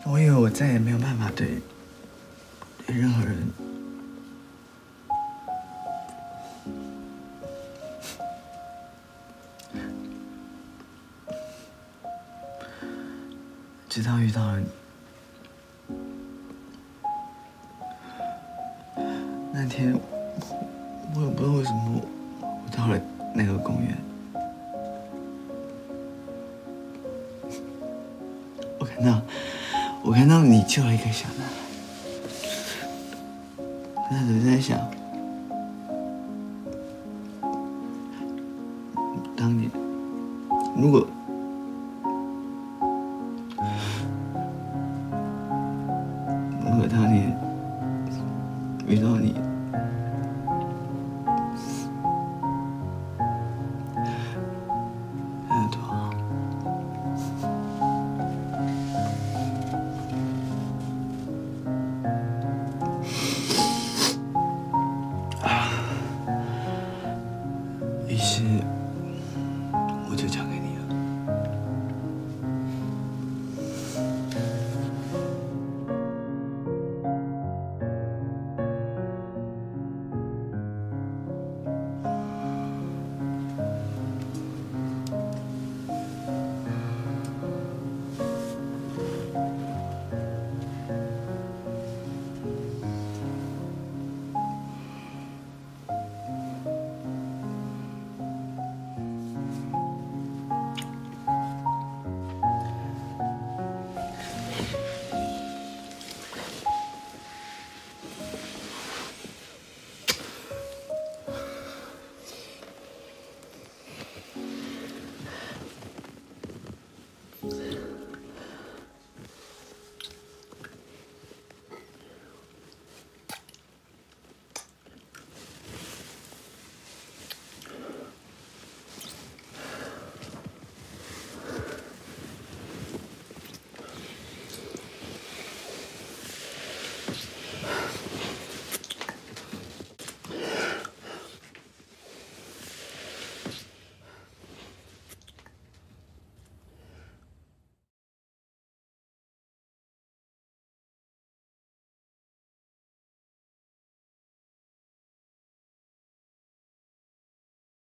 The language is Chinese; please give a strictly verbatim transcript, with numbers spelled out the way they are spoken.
我以为我再也没有办法对对任何人，直到遇到了你。那天，我也不知道为什么，我到了那个公园，我看到，我看到你救了一个小男孩。那时在想，当年如果如果当年遇到你。